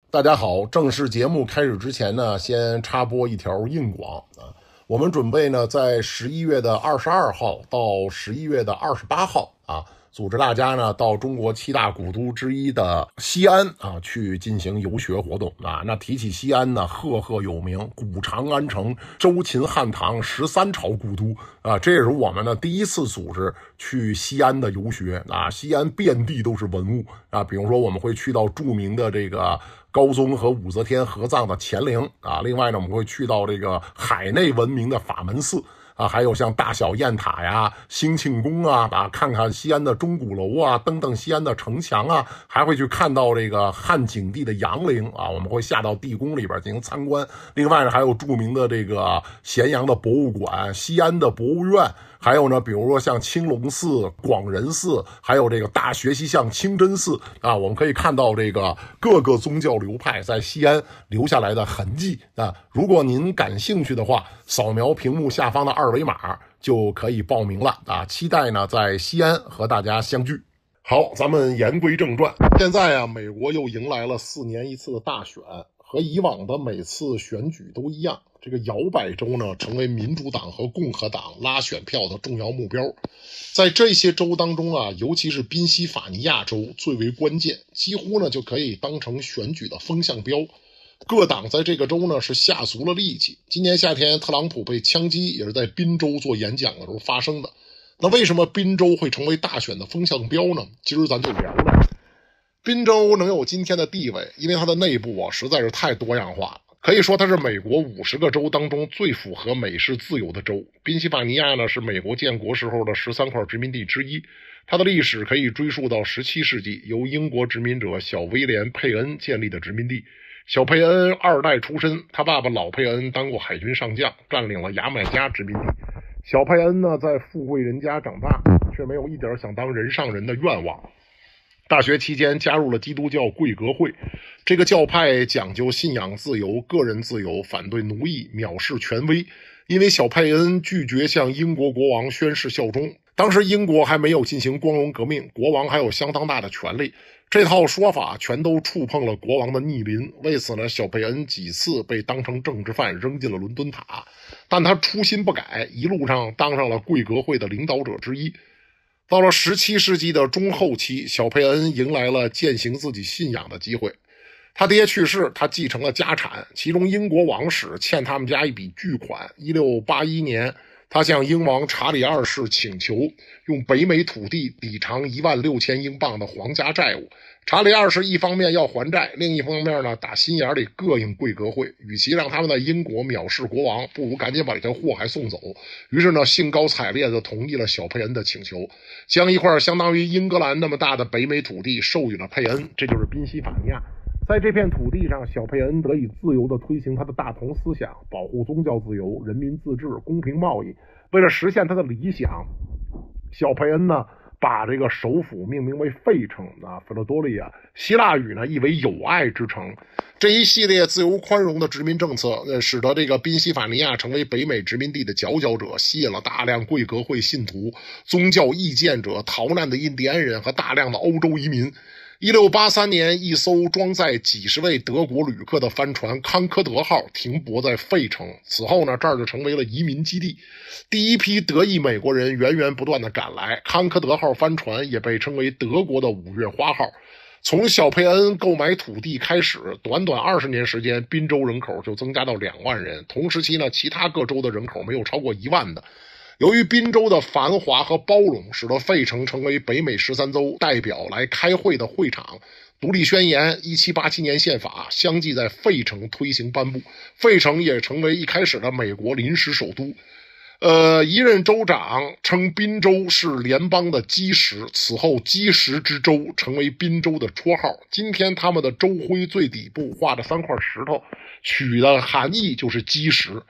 大家好，正式节目开始之前呢，先插播一条硬广啊。我们准备呢，在11月的22号到11月的28号啊，组织大家呢到中国7大古都之一的西安啊去进行游学活动啊。那提起西安呢，赫赫有名，古长安城，周秦汉唐13朝古都啊。这也是我们呢第一次组织去西安的游学啊。西安遍地都是文物啊，比如说我们会去到著名的这个高宗和武则天合葬的乾陵啊，另外呢，我们会去到这个海内闻名的法门寺啊，还有像大小雁塔呀、兴庆宫啊，看看西安的钟鼓楼啊，登登西安的城墙啊，还会去看到这个汉景帝的洋陵啊，我们会下到地宫里边进行参观。另外呢，还有著名的这个咸阳的博物馆、西安的博物院。还有呢，比如说像青龙寺、广仁寺，还有这个大学习巷清真寺啊，我们可以看到这个各个宗教流派在西安留下来的痕迹啊。如果您感兴趣的话，扫描屏幕下方的2维码就可以报名了啊。期待呢在西安和大家相聚。好，咱们言归正传。现在啊，美国又迎来了4年一次的大选，和以往的每次选举都一样。这个摇摆州呢，成为民主党和共和党拉选票的重要目标。在这些州当中啊，尤其是宾夕法尼亚州最为关键，几乎呢就可以当成选举的风向标。各党在这个州呢是下足了力气。今年夏天，特朗普被枪击也是在宾州做演讲的时候发生的。那为什么宾州会成为大选的风向标呢？今儿咱就聊聊。宾州能有今天的地位，因为它的内部啊实在是太多样化了。可以说它是美国50个州当中最符合美式自由的州。宾夕法尼亚呢是美国建国时候的13块殖民地之一，它的历史可以追溯到17世纪，由英国殖民者小威廉·佩恩建立的殖民地。小佩恩2代出身，他爸爸老佩恩当过海军上将，占领了牙买加殖民地。小佩恩呢在富贵人家长大，却没有一点想当人上人的愿望。大学期间加入了基督教贵格会，这个教派讲究信仰自由、个人自由，反对奴役，藐视权威。因为小佩恩拒绝向英国国王宣誓效忠，当时英国还没有进行光荣革命，国王还有相当大的权力，这套说法全都触碰了国王的逆鳞。为此呢，小佩恩几次被当成政治犯扔进了伦敦塔，但他初心不改，一路上当上了贵格会的领导者之一。到了17世纪的中后期，小佩恩迎来了践行自己信仰的机会。他爹去世，他继承了家产，其中英国王室欠他们家一笔巨款。1681年，他向英王查理2世请求用北美土地抵偿16000英镑的皇家债务。查理2世一方面要还债，另一方面呢打心眼里膈应贵格会，与其让他们在英国藐视国王，不如赶紧把这条祸害送走。于是呢，兴高采烈地同意了小佩恩的请求，将一块相当于英格兰那么大的北美土地授予了佩恩，这就是宾夕法尼亚。在这片土地上，小佩恩得以自由地推行他的大同思想，保护宗教自由、人民自治、公平贸易。为了实现他的理想，小佩恩呢把这个首府命名为费城啊 Philadelphia， 希腊语呢意为友爱之城。这一系列自由宽容的殖民政策使得这个宾夕法尼亚成为北美殖民地的佼佼者，吸引了大量贵格会信徒、宗教异见者、逃难的印第安人和大量的欧洲移民。1683年，一艘装载几十位德国旅客的帆船康科德号停泊在费城，此后呢，这儿就成为了移民基地。第一批德裔美国人源源不断地赶来，康科德号帆船也被称为德国的5月花号。从小佩恩购买土地开始，短短20年时间，宾州人口就增加到2万人。同时期呢，其他各州的人口没有超过1万的。由于宾州的繁华和包容，使得费城成为北美13州代表来开会的会场。独立宣言、1787年宪法相继在费城推行颁布，费城也成为一开始的美国临时首都。一任州长称宾州是联邦的基石，此后基石之州成为宾州的绰号。今天他们的州徽最底部画着3块石头，取的含义就是基石。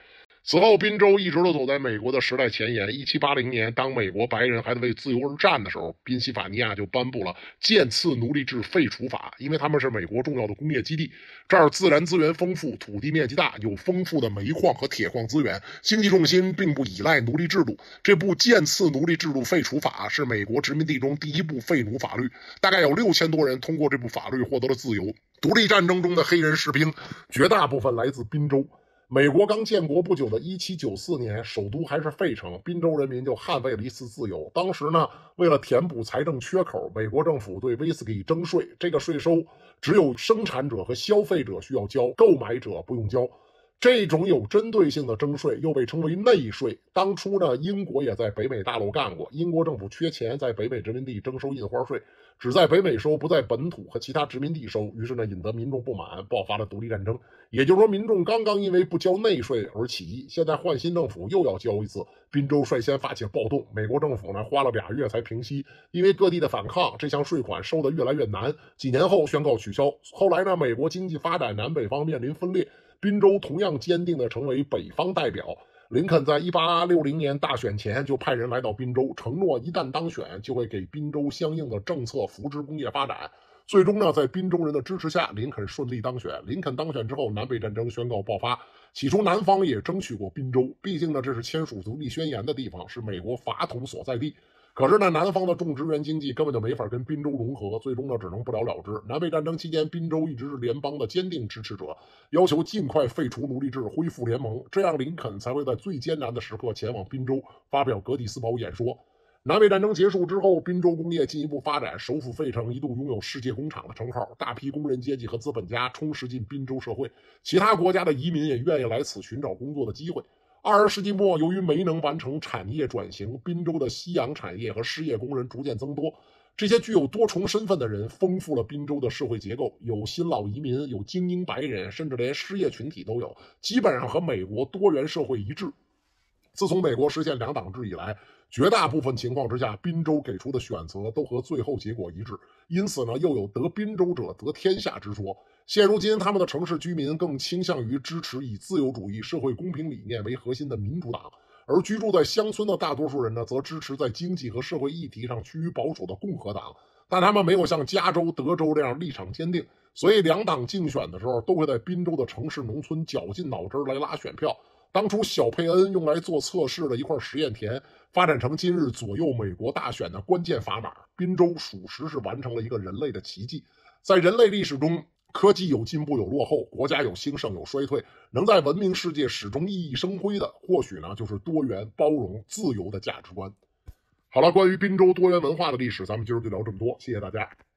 此后，宾州一直都走在美国的时代前沿。1780年，当美国白人还在为自由而战的时候，宾夕法尼亚就颁布了渐次奴隶制废除法，因为他们是美国重要的工业基地，这儿自然资源丰富，土地面积大，有丰富的煤矿和铁矿资源，经济重心并不依赖奴隶制度。这部渐次奴隶制度废除法是美国殖民地中第一部废奴法律，大概有6000多人通过这部法律获得了自由。独立战争中的黑人士兵，绝大部分来自宾州。美国刚建国不久的1794年，首都还是费城，宾州人民就捍卫了一次自由。当时呢，为了填补财政缺口，美国政府对威士忌征税，这个税收只有生产者和消费者需要交，购买者不用交。这种有针对性的征税又被称为内税。当初呢，英国也在北美大陆干过，英国政府缺钱，在北美殖民地征收印花税，只在北美收，不在本土和其他殖民地收，于是呢，引得民众不满，爆发了独立战争。也就是说，民众刚刚因为不交内税而起义，现在换新政府又要交一次。宾州率先发起暴动，美国政府呢花了2月才平息，因为各地的反抗，这项税款收得越来越难。几年后宣告取消。后来呢，美国经济发展南北方面临分裂，宾州同样坚定地成为北方代表。林肯在1860年大选前就派人来到宾州，承诺一旦当选就会给宾州相应的政策扶持工业发展。最终呢，在宾州人的支持下，林肯顺利当选。林肯当选之后，南北战争宣告爆发。起初，南方也争取过宾州，毕竟呢，这是签署独立宣言的地方，是美国法统所在地。可是呢，南方的种植园经济根本就没法跟宾州融合，最终呢，只能不了了之。南北战争期间，宾州一直是联邦的坚定支持者，要求尽快废除奴隶制，恢复联盟，这样林肯才会在最艰难的时刻前往宾州发表格底斯堡演说。南北战争结束之后，宾州工业进一步发展，首府费城一度拥有世界工厂的称号，大批工人阶级和资本家充实进宾州社会，其他国家的移民也愿意来此寻找工作的机会。20世纪末，由于没能完成产业转型，宾州的夕阳产业和失业工人逐渐增多。这些具有多重身份的人丰富了宾州的社会结构，有新老移民，有精英白人，甚至连失业群体都有，基本上和美国多元社会一致。自从美国实现2党制以来，绝大部分情况之下，宾州给出的选择都和最后结果一致，因此呢，又有得宾州者得天下之说。现如今，他们的城市居民更倾向于支持以自由主义、社会公平理念为核心的民主党，而居住在乡村的大多数人呢，则支持在经济和社会议题上趋于保守的共和党。但他们没有像加州、德州这样立场坚定，所以2党竞选的时候，都会在宾州的城市、农村绞尽脑汁来拉选票。当初小佩恩用来做测试的一块实验田，发展成今日左右美国大选的关键砝码。宾州属实是完成了一个人类的奇迹。在人类历史中，科技有进步有落后，国家有兴盛有衰退，能在文明世界始终熠熠生辉的，或许呢就是多元、包容、自由的价值观。好了，关于宾州多元文化的历史，咱们今儿就聊这么多，谢谢大家。